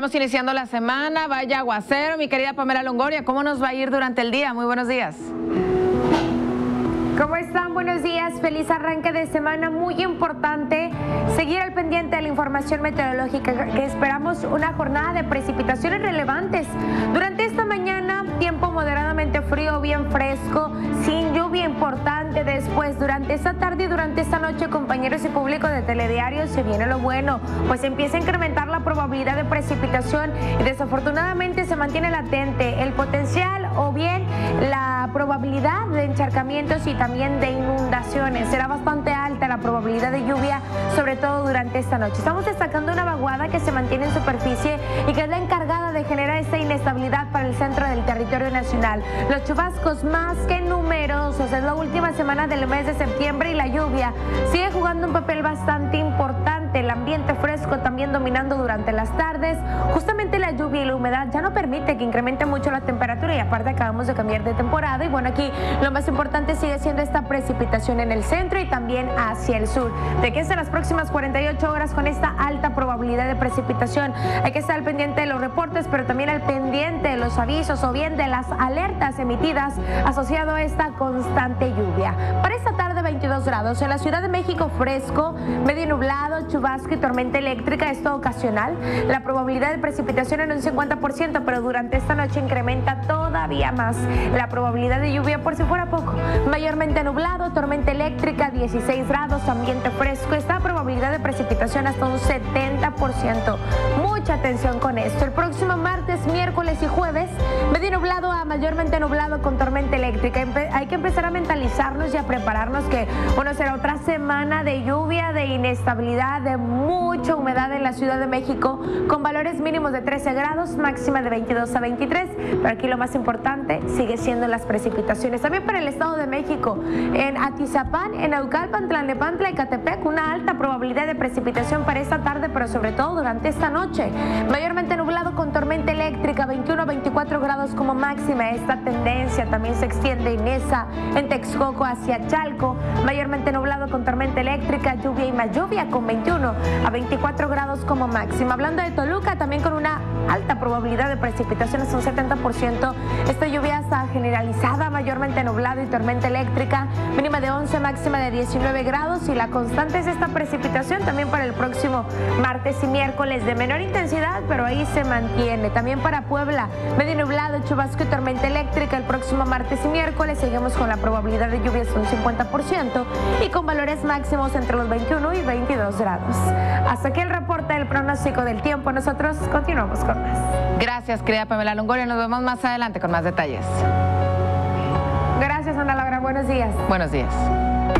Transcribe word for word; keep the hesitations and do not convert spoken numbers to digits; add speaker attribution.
Speaker 1: estamos iniciando la semana, vaya aguacero, mi querida Pamela Longoria, ¿cómo nos va a ir durante el día? Muy buenos días.
Speaker 2: ¿Cómo están? Buenos días, feliz arranque de semana, muy importante seguir al pendiente de la información meteorológica, que esperamos una jornada de precipitaciones relevantes. Durante esta mañana, tiempo moderadamente frío, bien fresco, sin lluvia importante. Después, durante esta tarde y durante esta noche, compañeros y público de Telediario, se viene lo bueno, pues empieza a incrementar la probabilidad de precipitación y desafortunadamente se mantiene latente el potencial o bien la probabilidad de encharcamientos y también de inundaciones. Será bastante alta la probabilidad de lluvia, sobre todo durante esta noche. Estamos destacando una vaguada que se mantiene en superficie y que es la encargada de generar esta inestabilidad para el centro del territorio nacional. Los chubascos más que numerosos, es la última semana del mes de septiembre y la lluvia sigue jugando un papel bastante importante. El ambiente fresco también dominando durante las tardes. Justamente la lluvia y la humedad ya no permite que incremente mucho la temperatura y aparte acabamos de cambiar de temporada y bueno, aquí lo más importante sigue siendo esta precipitación en el centro y también hacia el sur. De que es en las próximas cuarenta y ocho horas con esta alta probabilidad de precipitación. Hay que estar al pendiente de los reportes, pero también al pendiente de los avisos o bien de las alertas emitidas asociado a esta constante lluvia. Para esta tarde veintidós grados, en la Ciudad de México fresco, medio nublado, chubasco y tormenta eléctrica, esto ocasional. La probabilidad de precipitación en un cincuenta por ciento, pero durante esta noche incrementa todavía más la probabilidad de lluvia por si fuera poco. Mayormente nublado, tormenta eléctrica, dieciséis grados, ambiente fresco, esta probabilidad de precipitación hasta un setenta por ciento. Mucha atención con esto. El próximo martes, miércoles y jueves, medio nublado a mayormente nublado con tormenta eléctrica. Hay que empezar a mentalizarnos y a prepararnos que, bueno, será otra semana de lluvia, de inestabilidad, de mucha humedad en la Ciudad de México, con valores mínimos de trece grados, máxima de veintidós a veintitrés, pero aquí lo más importante sigue siendo las precipitaciones. También para el Estado de México, en Atizapán, en Naucalpan, Tlalnepantla y Catepec, una alta probabilidad de precipitación para esta tarde, pero sobre todo durante esta noche. Mayormente nublado con tormenta eléctrica, veintiuno a veinticuatro grados como máxima. Esta tendencia también se extiende en Nesa, en Texcoco hacia Chalco, mayormente nublado con tormenta eléctrica, lluvia y más lluvia con veintiuno a veinticuatro grados como máxima. Hablando de Toluca, también con una alta probabilidad de precipitaciones, un setenta por ciento. Esta lluvia está generalizada, mayormente nublado y tormenta eléctrica, mínima de once, máxima de diecinueve grados y la constante es esta precipitación también para el próximo martes y miércoles de menor intensidad, pero ahí se mantiene. También para Puebla, medio nublado, chubasco y tormenta eléctrica el próximo martes y miércoles. Seguimos con la probabilidad de lluvias un cincuenta por ciento y con valores máximos entre los veintiuno y veintidós grados. Hasta aquí el reporte del pronóstico del tiempo. Nosotros continuamos con más.
Speaker 1: Gracias, querida Pamela Longoria. Nos vemos más adelante con más detalles.
Speaker 2: Gracias, Ana Laura. Buenos días.
Speaker 1: Buenos días.